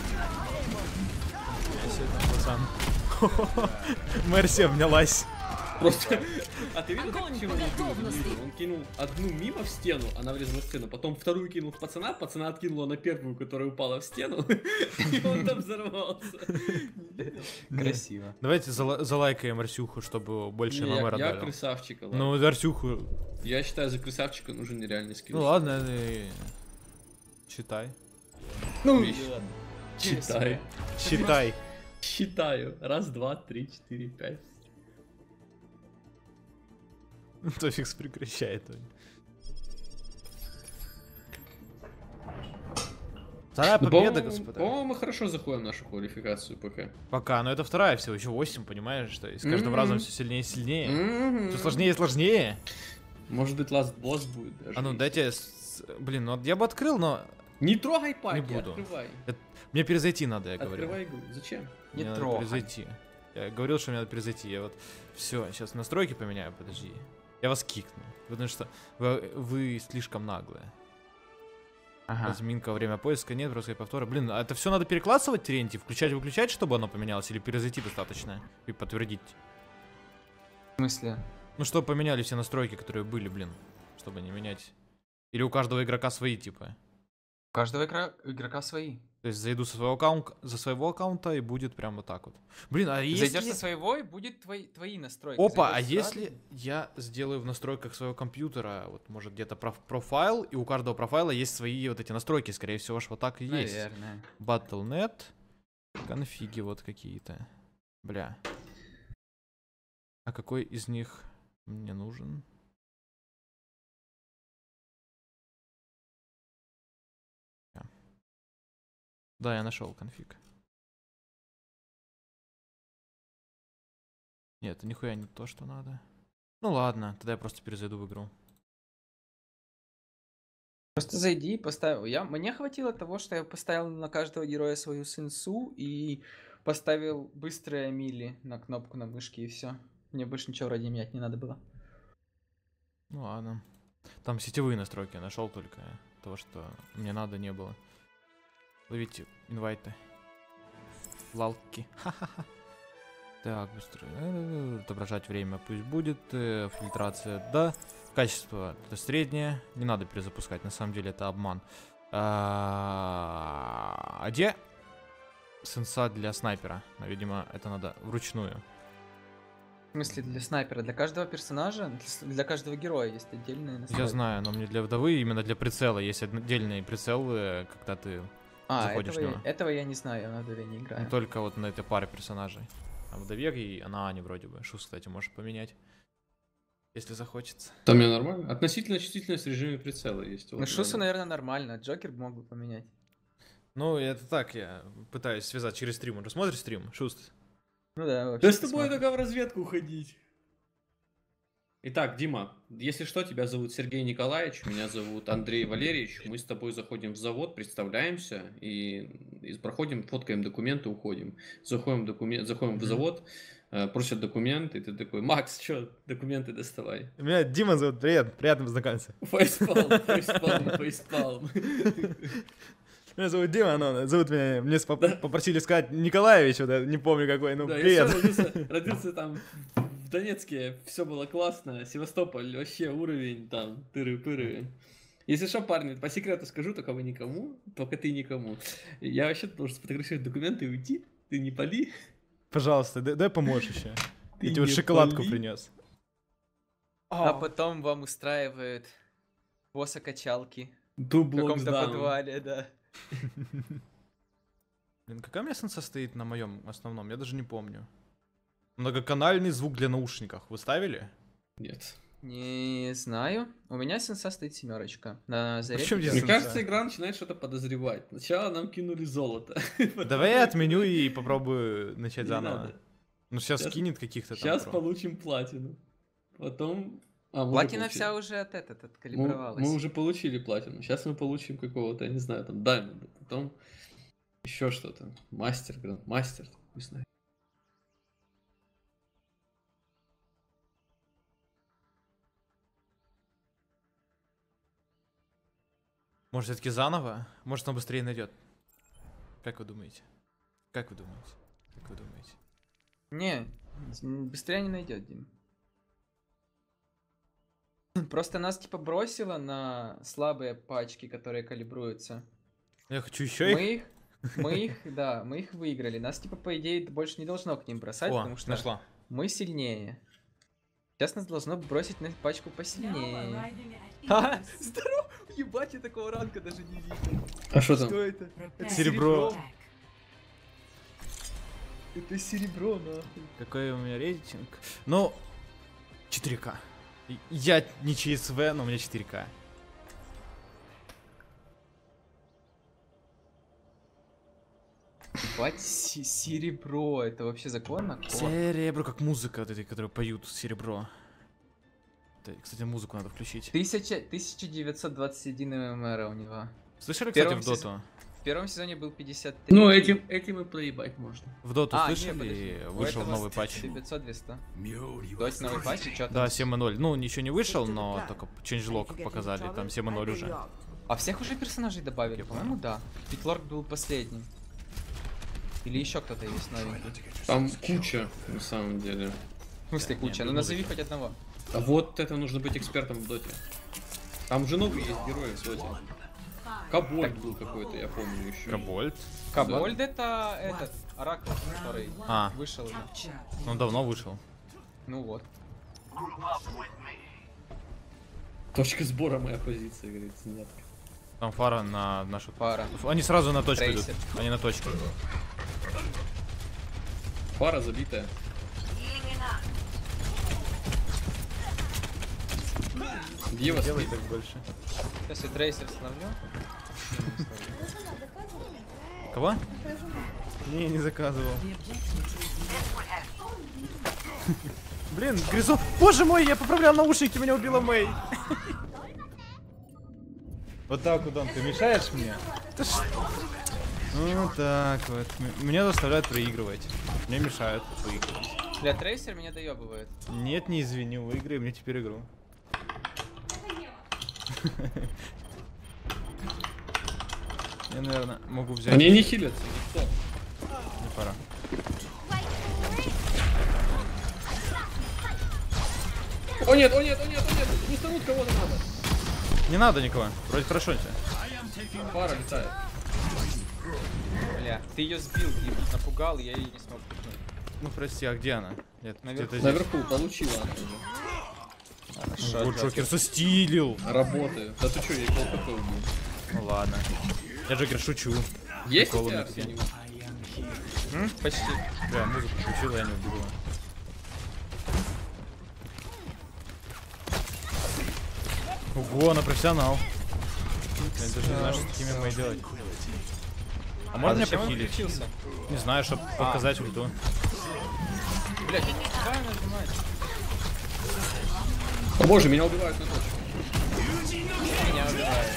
Пацан. Мерси обнялась. Просто... А ты видел, Огонь как по чего он кинул? готовности. Он кинул одну мимо в стену, она врезала в стену, потом вторую кинул в пацана, пацана откинула на первую, которая упала в стену, и он там взорвался. Красиво. Давайте зала- залайкаем Арсюху, чтобы больше Не, я, ММР я дали. красавчика, ладно. Ну, Арсюху... Я считаю, за красавчика нужен нереальный скилл. Ну ладно, э, читай. Ну, Вещь. ладно. Читай. Читай. Считаю. Раз, два, три, четыре, пять. Тофикс прекращает. Вторая Ну, победа, по-моему, господа. По-моему, мы хорошо заходим в нашу квалификацию ПК. Пока, но это вторая всего, еще восемь, понимаешь, что и с каждым Мгм. разом все сильнее и сильнее. М-м-м. Все сложнее и сложнее. Может быть, last босс будет даже. А ну если- дайте, с- блин, ну вот я бы открыл, но Не трогай паки, буду. открывай. мне перезайти надо, я говорю. Открывай игру. Зачем? Не Мне надо трогай. перезайти. Я говорил, что мне надо перезайти. Я вот все, сейчас настройки поменяю, подожди. Я вас кикну. Потому что вы, вы слишком наглые. Ага. Разминка, время поиска, нет, просто повтора. Блин, а это все надо перекладывать, Терентий? Включать-выключать, чтобы оно поменялось? Или перезайти достаточно? И подтвердить? В смысле? Ну, чтобы поменяли все настройки, которые были, блин. Чтобы не менять. Или у каждого игрока свои, типа. У каждого игра- игрока свои. То есть зайду со своего аккаунта, за своего аккаунта и будет прям вот так вот. Блин, а если... Зайдешь со своего, и будет твои, твои настройки. Опа, а Зайдёшь сразу. если я сделаю в настройках своего компьютера, вот может где-то проф- профайл, и у каждого профайла есть свои вот эти настройки, скорее всего, аж вот так и есть. Наверное. батл точка нет, конфиги вот какие-то. Бля. А какой из них мне нужен? Да, я нашел конфиг. Нет, это нихуя не то, что надо. Ну ладно, тогда я просто перезайду в игру. Просто зайди и поставил. Я, мне хватило того, что я поставил на каждого героя свою сенсу и поставил быстрые мили на кнопку на мышке и все. Мне больше ничего вроде менять не надо было. Ну ладно. Там сетевые настройки я нашел только. Того, что мне надо, не было. Ловите инвайты. Лалки. Ха-ха-ха. Так, быстро. Э, Отображать время пусть будет. э, Фильтрация, да. Качество это среднее. Не надо перезапускать, на самом деле это обман. А а где сенса для снайпера? Ну, видимо, это надо вручную. В смысле, для снайпера, для каждого персонажа, для, с- для каждого героя есть отдельные настройки. Я знаю, но мне для вдовы именно для прицела есть отдельный прицел, э, когда ты А, заходишь этого, в я, него. этого я не знаю, я на вдове не играю. Ну, только вот на этой паре персонажей. А вдове и она Аня вроде бы. Шус, кстати, можешь поменять. Если захочется. Там мне нормально. Относительно чувствительность в режиме прицела есть. Ну, Вот, Шусу, наверное. наверное, нормально. Джокер мог бы поменять. Ну, это так, я пытаюсь связать через стрим. Уже смотришь стрим, Шуст? Ну да, Да вообще. с тобой только в разведку уходить. Итак, Дима, если что, тебя зовут Сергей Николаевич, меня зовут Андрей Валерьевич. Мы с тобой заходим в завод, представляемся и, и проходим, фоткаем документы, уходим. Заходим, в докумен- заходим в завод, э, просят документы, ты такой: Макс, что, документы доставай. Меня Дима зовут, привет, приятно познакомиться. Фейспалм, фейспалм, фейспалм. Меня зовут Дима, но зовут меня, мне спо- попросили сказать Николаевич, вот я не помню какой, ну Да, я привет. всё родился, родился там в Донецке, все было классно, Севастополь вообще уровень там, тыры-пыры. Если что, парни, по секрету скажу, только вы никому, только ты никому. Я вообще должен сфотографировать документы и уйти, ты не пали. Пожалуйста, дай, дай поможешь еще. Ты Я тебе вот не шоколадку пали. принес. А потом вам устраивают босса качалки в Дублокс каком-то даун. подвале, да. Блин, какая у меня сенса стоит на моем основном? Я даже не помню. Многоканальный звук для наушников. Вы ставили? Нет. Не знаю. У меня сенса стоит семерочка. На заре. Причём здесь Мне сенса? кажется, игра начинает что-то подозревать. Сначала нам кинули золото. Давай я отменю и попробую начать Не заново. надо. Ну сейчас Щас- кинет каких-то там. Сейчас про- получим платину. Потом... А, мы уже Платина получили. вся уже от этот, Мы, откалибровалась. мы уже получили платину. Сейчас мы получим какого-то, я не знаю, там, даймонда. Потом еще что-то. Мастер, гранд, мастер. Не знаю. Может все-таки заново? Может он быстрее найдет? Как вы думаете? Как вы думаете? Как вы думаете? Не, с- м, быстрее не найдет, Дим. Просто нас типа бросило на слабые пачки, которые калибруются. Я хочу еще их. Мы их, мы их, да, мы их выиграли. Нас типа по идее больше не должно к ним бросать, О, потому что нашла. мы сильнее. Сейчас нас должно бросить на пачку посильнее. Ха, здорово! Ебать, я такого ранга даже не видел. А что там? Что это? Это серебро. Это серебро, нахуй. Какой у меня рейтинг? Ну, четыре ка. И- Я не ЧСВ, но у меня четыре ка. Ебать, се- серебро. Это вообще законно? Кот. Серебро, как музыка вот этой, которую поют, серебро. Это, кстати, музыку надо включить. Тысяча, тысяча девятьсот двадцать один ММР у него. Слышали, В кстати, первом в доту? сезоне- В первом сезоне был пятьдесят три. Ну, этим, этим и проебать можно. В доту А, не, слышали? подожди. У Вышел этого новый патч. пятьсот двести. Дать новый патч, и чё там? Да, семь ноль. Ну, ничего не вышел, но только changelog показали. Там семь ноль уже. А всех уже персонажей добавили, по-моему, да. Питлорд был последним. Или еще кто-то есть новенький. Там куча, на самом деле. В смысле куча? Ну назови хоть одного. А вот это нужно быть экспертом в доте. Там же новые есть герои в доте. Кобольд был какой-то, я помню еще. Кобольд. Кобольд это этот, Оракл, который А. вышел. уже. Ну, давно вышел. Ну вот. Точка сбора моя позиция, говорит, снят. Там фара на нашу... Пара. Они сразу на точку идут. Трейсер. Они на точку. Пара забитая. Ева спит. так больше. Сейчас я трейсер остановлю. Кого? Не, не заказывал. Блин, Гризов. Боже мой, я поправлял наушники, меня убила Мэй. Вот так вот, он, ты мешаешь мне? Ну так вот. М- Меня заставляют проигрывать. Мне мешают выигрывать. Бля, трейсер меня доебывает. Нет, не извини, выиграй мне теперь игру. Я, наверное, могу взять. Они не хилятся, никто. Не пора. О нет, о нет, о нет, о нет, не станут кого-то надо. Не надо никого. Вроде хорошо тебе. Пара летает. Бля, ты ее сбил, Дим, напугал, я ее не смог пикнуть. Ну прости, а где она? Нет, Наверху. где-то здесь. Наверху получила она уже. Хорошо, Вот Джокер застилил. Работает. Да ты чё, я его КП убил. Ну ладно. Я Джокер шучу. Есть у Приколы тебя на все. кто-нибудь? М? Почти. Бля, музыку включил, я не убегу. Ого, она профессионал. Я даже не знаю, что с такими мои делать. А можно меня зачем он похилить? включился? Не знаю, чтобы показать ульту. Блять, я не знаю нажимать. О боже, меня убивают на точке. Меня убивает.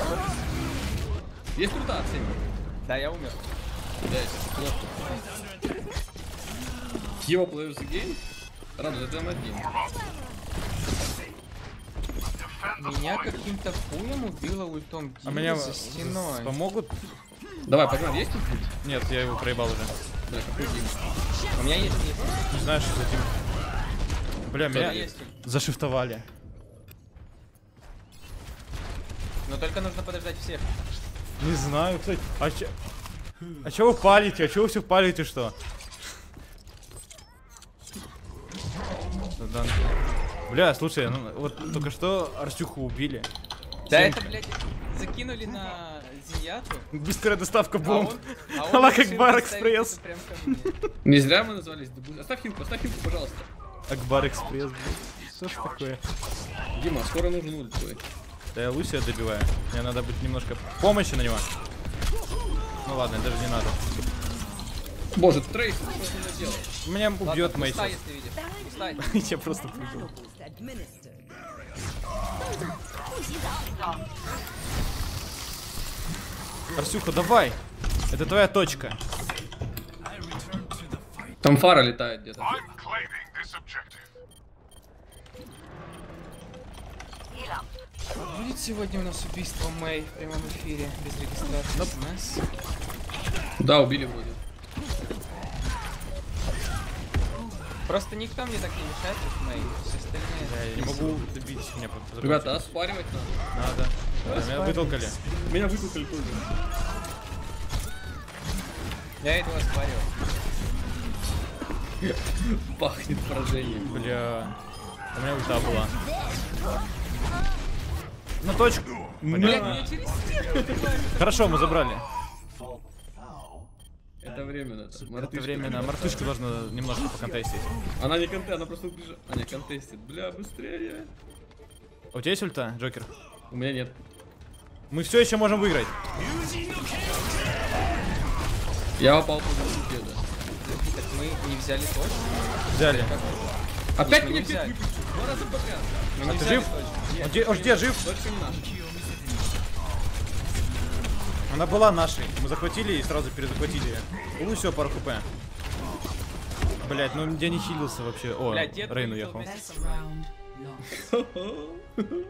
Есть ульта от Семи? Да, я умер. Блять, плохо. Его Players Game? Радует, это один. Меня каким-то хуем убило ультом А Дима меня за стеной. помогут? Давай, погнали, есть ульта? Нет, я его проебал уже. Бля, какой Дим? У меня есть, есть. Не знаю, что за этим. Бля, У меня меня есть ульт. зашифтовали. Но только нужно подождать всех. Не знаю, кстати. А чё? А чё вы палите? А чё вы все палите, что? Да. Бля, слушай, ну вот только что Арсюху убили. Да Семь. это, блядь, закинули на Зиньяту. Быстрая доставка А бомб. он, а он Аллах решил Акбар поставить Экспресс. это прям ко мне. Не зря мы назвались Дебу. Оставь хилку, оставь хилку, пожалуйста. Акбар Экспресс, блин. Что ж такое? Дима, скоро нужен ульт твой. Да я Лусия добиваю. Мне надо быть немножко помощи на него. Ну ладно, даже не надо. Боже, Трейс, что ты надо делать? Меня убьет Ладно, Мэй пустай, сейчас. если видишь. Пустай. Я просто прыгал. Арсюха, давай! Это твоя точка. Там фара летает где-то. Будет сегодня у нас убийство Мэй в прямом эфире без регистрации СМС. Да, убили вроде. Просто никто мне так не мешает, как мои. Все остальные... Я не могу добить меня. по- по- Ребята, оспаривать надо. Надо. Да, меня вытолкали. Меня вытолкали тоже. Я иду оспаривать. Пахнет поражением. Бля. У меня ульта была. На точку. Блядь, Понятно. меня через стену. Хорошо, мы забрали. Это временно. Это временно. Мартышка должна немножко поконтестить. Она не контест, она просто убежала. А, не, контестит. Бля, быстрее. А у тебя есть ульта, Джокер? У меня нет. Мы все еще можем выиграть. Я попал под велосипеда. Так мы не взяли точку. Взяли. Опять мы меня не взяли. выключили. Два раза подряд. Мы А не ты взяли жив? точку. Он где, он где жив? Точка не наша. Она была нашей. Мы захватили и сразу перезахватили ее. Ну все, пару хп. Блять, ну я не хилился вообще. О, Блядь, дед Рейн вылетел уехал. вместе.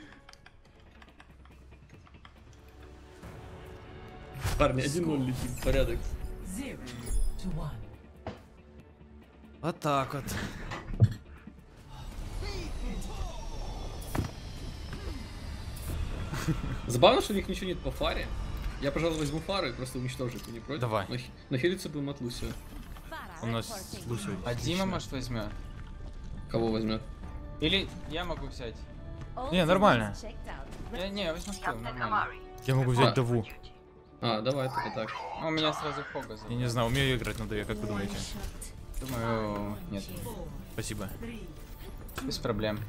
Парни, один ноль летит. Порядок. Вот так вот. Забавно, что у них ничего нет по фаре. Я, пожалуй, возьму фару и просто уничтожу их, вы не против? Давай. Но, хи- но хилиться будем от Лусио. У нас Лусио. А Дима, может, возьмет? Кого возьмет? Или я могу взять? Не, нормально. Я, не, я возьму скилл, нормально. Я могу А. взять Даву. А, давай, только так. А у меня сразу Хога Я зовут. не знаю, умею играть на Даве, как вы думаете? Думаю, нет, Спасибо. без проблем.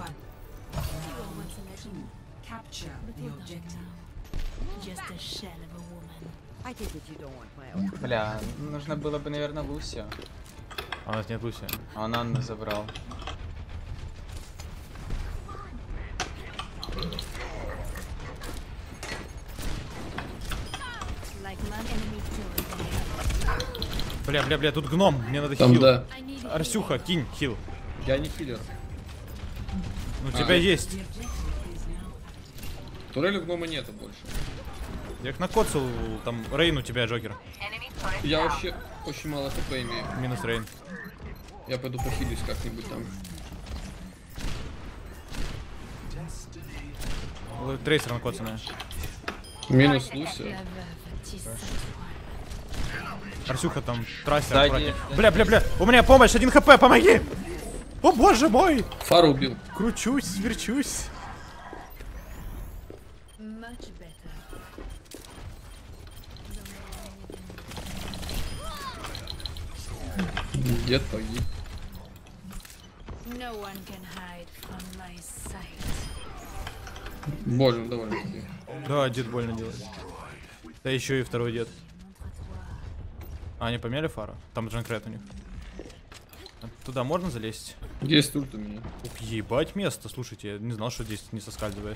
Capture the objective. Just a shell of a woman. I take it you don't want my own. Бля, нужно было бы, наверное, Лусио. А у нас нет Лусио. А он Анну забрал. Like my enemy killed. Бля, бля, бля, тут гном. Мне надо Там, хил. да. I need it. Арсюха, кинь хил. Я не хилер. Ну, у А. тебя есть. Турели гнома нету больше. Я их накоцал, там Рейн у тебя, Джокер. Я вообще очень мало хп имею. Минус Рейн. Я пойду похилюсь как-нибудь там. Л- Трейсер накоцанная. Минус Лусио. Арсюха там, трассер, Сзади, аккуратнее. сзади. Бля, бля, бля, у меня помощь, один хп, помоги! О боже мой! Фару убил. Кручусь, верчусь. Much better. Дед погиб. No one can hide from my sight. Больно довольно-таки. Да, дед больно делает. Да еще и второй дед. А, они поменяли фару? Там Джанкрет у них. А туда можно залезть? Есть ульт у меня. Ух, ебать место, слушайте, я не знал, что здесь не соскальзываешь.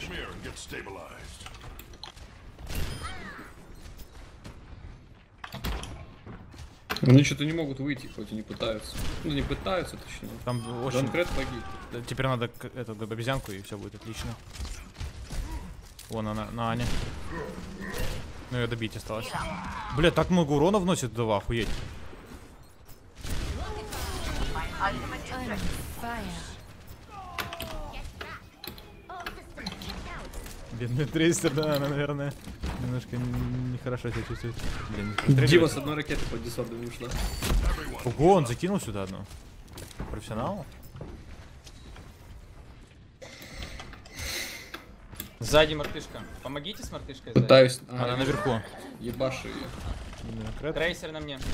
Они что-то не могут выйти, хоть и не пытаются. Ну, не пытаются, точнее. Там очень... Джанкрет погиб. Да, теперь надо к- эту обезьянку, и все будет отлично. Вон она, на Ане. Ну ее добить осталось. Бля, так много урона вносит Дова, охуеть. I'm on fire. Бедный трейсер, да, она, наверное, немножко н- нехорошо себя чувствует. Блин, не Дима простреливайся. с одной ракеты под десантом ушла. Ого, он закинул сюда одну. Профессионал? Сзади мартышка. Помогите с мартышкой сзади. Пытаюсь. Она А, наверху. ебашу ее. Джанкрет Трейсер на мне.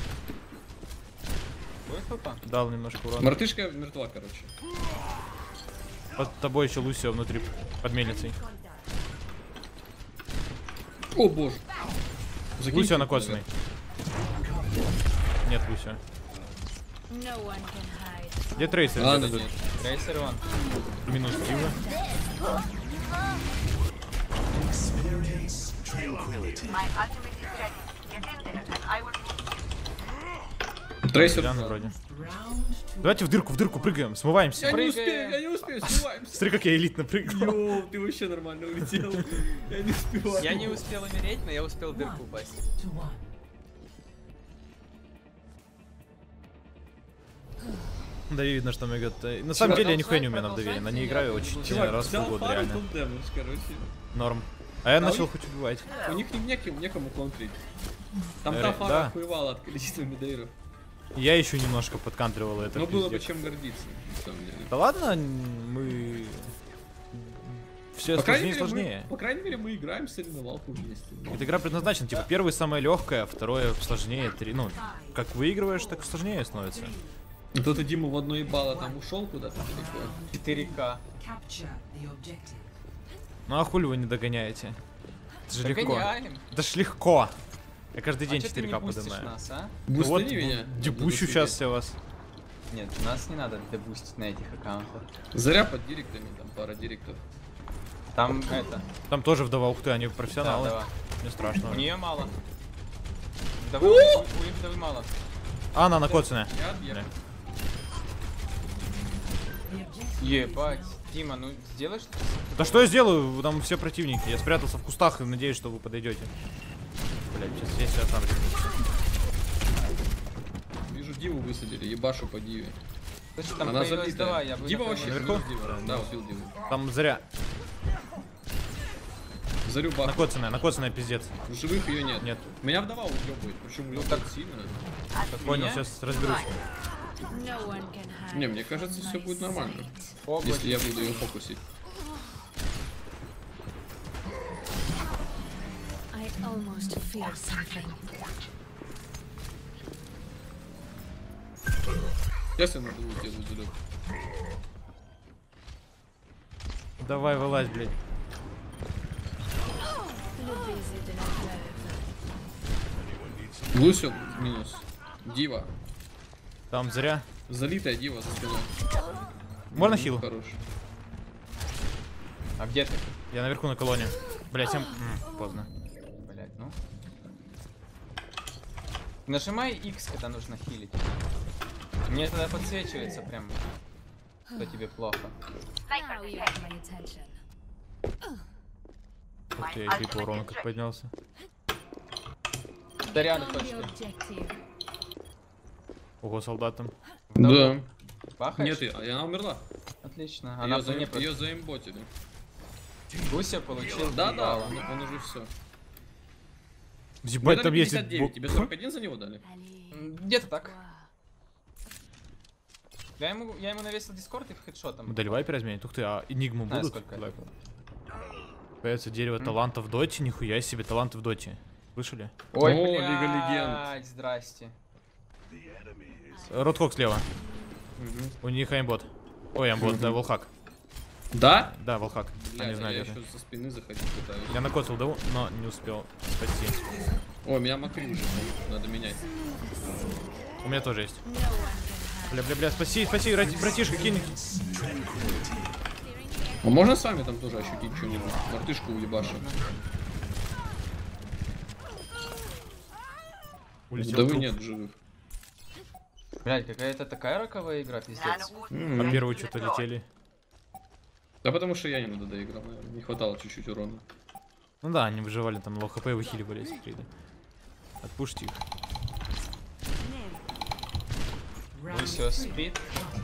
Будет хлопа? дал немножко урона. Мартышка мертва, короче. Под тобой еще Лусио внутри, под мельницей. О боже. Закиньте Лусио туда. накоцанный. Нет Лусио. No one can hide. Где трейсер? А, Где да тут? нет. Трейсер он. Минус Дива. Трейсер. Ляна вроде. Давайте в дырку, в дырку прыгаем, смываемся. Я не Прыгаем. успею, я не успею, сливаемся. Смотри, как я элитно прыгнул. Йоу, ты вообще нормально улетел. Я не успеваю. Я не успел умереть, но я успел в дырку упасть. Да, видно, что Мегат... На самом деле я нихуя не умею на вдове. На ней играю очень Чувак, раз в взял полгода, пару реально. full damage, короче. Норм. А я А у начал них- хоть убивать. У них не- неким, некому контрить. Там Э, та да. фара охуевала от количества мидейров. Я еще немножко подкантривал это. Но было бы пиздец. чем гордиться, на самом деле. Да ладно, мы... Все По крайней, сложнее и мере, сложнее. мы, по крайней мере, мы играем с соревновалку вместе. Эта игра предназначена, типа, первый самое легкое, второе сложнее, три, ну, как выигрываешь, так сложнее становится. И тут и Дима в одно ебало там ушел куда-то далеко. четыре ка. Capture the objective. Ну а хули вы не догоняете? Это же легко. Догоняем. Это ж легко. Я каждый день А чё ты четыре ка не бустишь поднимаю. нас, а? Ну Бустани вот, меня. дебущу сейчас я вас. Нет, нас не надо дебустить на этих аккаунтах. Заря под директами, там пара директов. Там это. Там тоже вдова, ух ты, они Да, профессионалы. давай. Не страшно. У нее мало. Вдовы, у, у них вдовы мало. А, она накоцанная. Я отъехал. Ебать. Дима, ну сделай что-то. Да что я сделаю? Там все противники. Я спрятался в кустах и надеюсь, что вы подойдете. Блять, сейчас я себя сам резну. Вижу, Диву высадили, ебашу по Диве. Слушай, там Она появилась забитая. вдова, я бы Дива на вообще твоем Наверху? минус Дива. Да, убил Диву. Там зря. Зарю бах. Накоцанная, накоцанная пиздец. В живых ее нет. Нет. Меня вдова уебывает, причем уебывает так- сильно. Понял, Меня? сейчас разберусь. No one can hide. Не, мне кажется, все будет нормально. Область. Если я буду ее фокусить. I almost feel something. Сейчас я на дулу сделаю залет. Давай, вылазь, блядь. You're busy to not Лусил минус. Дива. Там зря. Залитая Дива за спиной. Можно Ну, хил? Хорош. А где ты? Я наверху на колонне. Блять, я... поздно. Блять, ну. Нажимай X, когда нужно хилить. Мне тогда подсвечивается прям, что тебе плохо. Now you have my attention. Ух ты, я по урону как поднялся. Да рядом Found the точно. objective. Ого, солдат там. Да. Бахаешь? Нет, и- она умерла. Отлично. Она Ее, по мне заим... ее заимботили. Гуся получил. Да, да, ебало. он, он уже все. Ебать, там есть... пятьдесят девять, тебе сорок один за него дали? Ali. М, Где-то так. Я ему, я ему навесил дискорд и хедшотом. Модель вайпер разменить? Ух ты, а энигму Знаю, будут? сколько. Лайк. Появится дерево таланта в доте, нихуя себе, таланты в доте. Слышали? Ой, О, блядь, Лига Легенд. здрасте. Ротхок слева. У них аймбот. Ой, аймбот, да, волхак. Да? Да, волхак. Я не Блядь, а знаю, я где еще это. со спины заходить пытаюсь. Я накоцал даву, но не успел спасти. О, меня Макри уже, надо менять. У меня тоже есть. No one can hide. Бля, бля, бля, спаси, спаси, рати- братишка, кинь. А можно с вами там тоже ощутить что-нибудь? Мартышку уебашу. Улетел Вдовы труп. нет в живых. Блять, какая-то такая роковая игра, пиздец. А первые что-то летели. Да потому что я не надо доиграл, наверное. Не хватало чуть-чуть урона. Ну да, они выживали там, лоу хп выхиливали, смотри, да. Отпушьте их. Ну все, спит.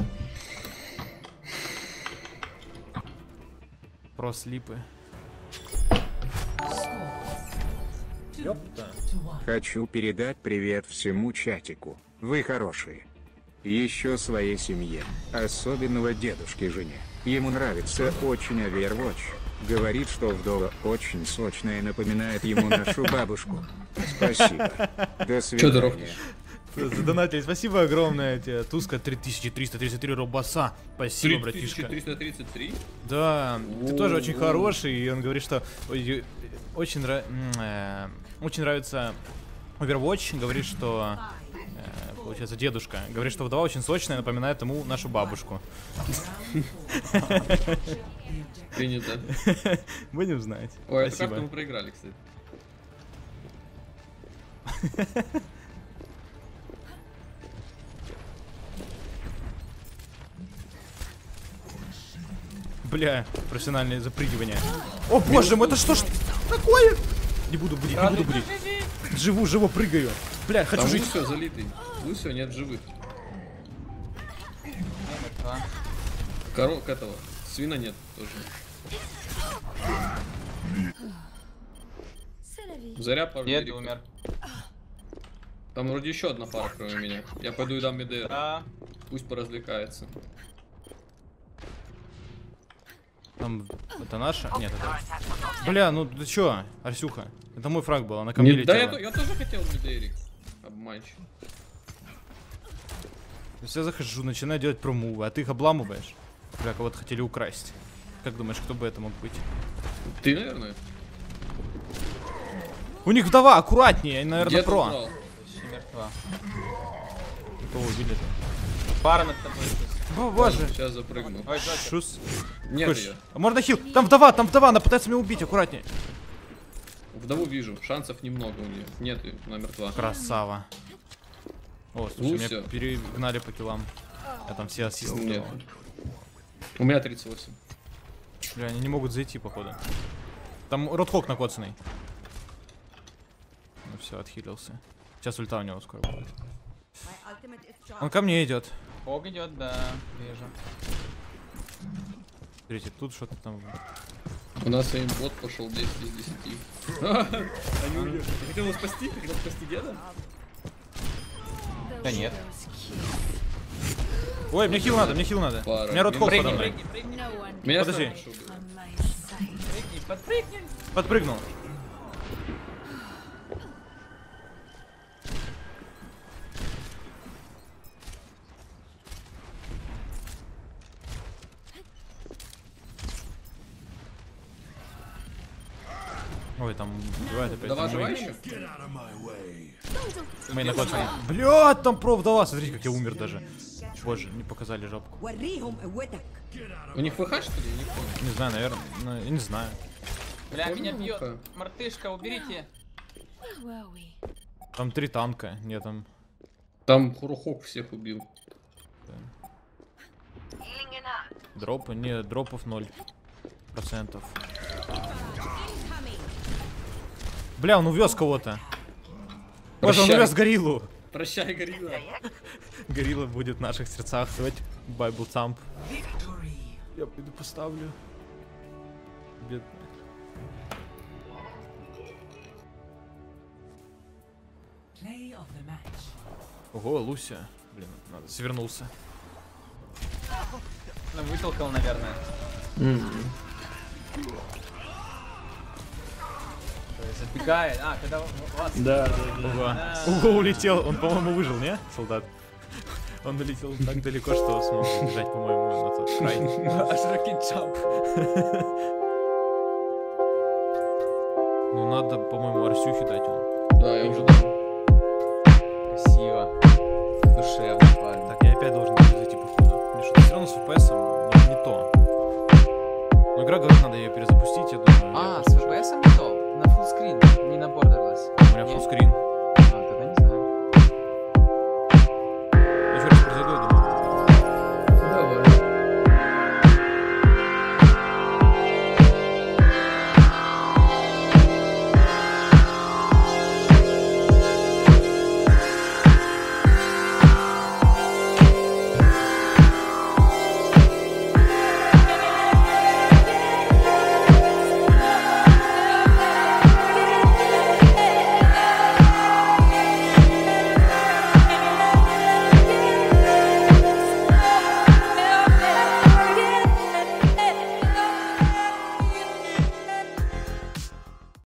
Про слипы. Ёпта. Хочу передать привет всему чатику. Вы хорошие. Еще своей семье, особенного дедушке жене. Ему нравится очень Overwatch. Говорит, что вдова очень сочная, напоминает ему нашу бабушку. Спасибо. До Чё ты свидания. ровнишь? Задонатили, спасибо огромное тебе. Туска три тысячи триста тридцать три рубаса. Спасибо, три тысячи братишка. триста тридцать три? Да, ты О, тоже очень о. хороший, и он говорит, что ой, очень, нра- м, э, очень нравится Overwatch, говорит, что э, получается дедушка, говорит, что вдова очень сочная, напоминает ему нашу бабушку. Принято. Будем знать. Ой, эту карту Спасибо. мы проиграли, кстати. Бля, профессиональное запрыгивание. О боже мой, это что ж такое? Не буду будить, не буду будить. Живу, живу, прыгаю. Бля, хочу Там жить. Лусио залитый. Лусио нет в живых. Корок этого. Свина нет тоже. Заря пару Дед деревьев. умер. Там вроде еще одна пара, кроме меня. Я пойду и дам Медея. Да. Пусть поразвлекается. Там, это наша? Нет, это... Бля, ну ты чё, Арсюха? Это мой фраг был, она ко мне Не, да, летела. я, то- я тоже хотел Медерик. Обманщик. То есть я захожу, начинаю делать промувы, а ты их обламываешь. Бля, кого-то хотели украсть. Как думаешь, кто бы это мог быть? Ты, наверное? У них вдова, аккуратнее, они, наверное, Где ты про. брал? Почти мертва. Кого убили-то? Пара над тобой. О, боже. Сейчас запрыгну. Ой, Джокер. Шус. Нет Хочешь? ее. А можно хил? Там вдова, там вдова, она пытается меня убить, аккуратнее. Вдову вижу. Шансов немного у нее. Нет, ее, она мертва. Красава. О, слушай, Луся. меня перегнали по килам. Я там все ассисты. Нет. давал. У меня тридцать восемь. Бля, они не могут зайти, походу. Там Ротхок накоцанный. Ну все, отхилился. Сейчас ульта у него скоро будет. My ultimate is charged. Он ко мне идет. Бог идет, да, вижу. Смотрите, тут что-то там. У нас им бот пошел десять из десяти. Они уйдут. Ты хотел его спасти? Ты хотел спасти деда? Да нет. Ой, мне хил надо, мне хил надо. Пара. У меня Ротхок Прыгни, подо мной. прыгни, прыгни. Меня Подожди. сам пошел, блядь. Прыгни, подпрыгни. Подпрыгнул. Ой, там убивает опять. Давай, там живая мейн. еще? Мейн накоцанный. Блядь, там про вдова, смотрите, как я умер даже. Боже, не показали жопку. وريهم قوتك. У них ВХ что ли? Я не понял. Не знаю, наверное, ну, я не знаю. Бля, Тоже меня на бьет. ухо. Мартышка, уберите. Там три танка, нет там. Там Хурухок всех убил. Дропы, не, дропов ноль процентов. Бля, он увез кого-то. Боже, он Прощай. увез гориллу. Прощай, горилла. Горилла будет в наших сердцах. Давайте Байбл Тамп. Я пойду поставлю. Бедная. Play of the match. Ого, Луся. Блин, надо. Свернулся. Ну, вытолкал, наверное. То есть Забегает. А, когда у вас... Да, Ого. Ого, улетел. Он, по-моему, выжил, не, солдат? Он улетел так далеко, что смог бежать, по-моему, на тот край. Аж рокет-джамп. Ну, надо, по-моему, Арсюхе дать он. Да, я уже дал. Красиво. Душевно, парень. Так, я опять должен зайти по ходу. Мне что-то все равно с эф пи эсом не, не то. Но игра говорит, надо ее перезапустить, я думаю. А, я с послушаю. эф пи эсом не то? На фуллскрин, не на бордерлесс. У меня фуллскрин.